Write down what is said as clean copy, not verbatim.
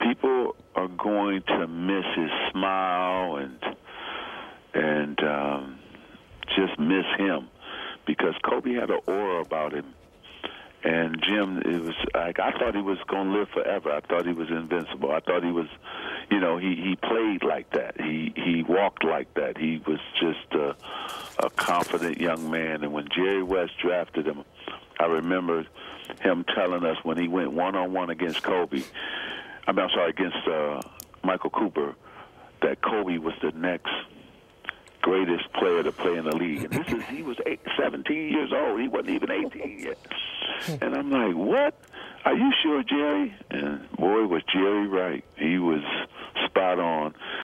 people are going to miss his smile and just miss him because Kobe had an aura about him. And Jim, it was like I thought he was going to live forever. I thought he was invincible. I thought he was, he played like that. He walked like that. He was just a confident young man. And when Jerry West drafted him, I remember him telling us when he went one-on-one against Kobe, against Michael Cooper, that Kobe was the next greatest player to play in the league. And he was 17 years old. He wasn't even 18 yet. And I'm like, what? Are you sure, Jerry? And boy, was Jerry right. He was spot on.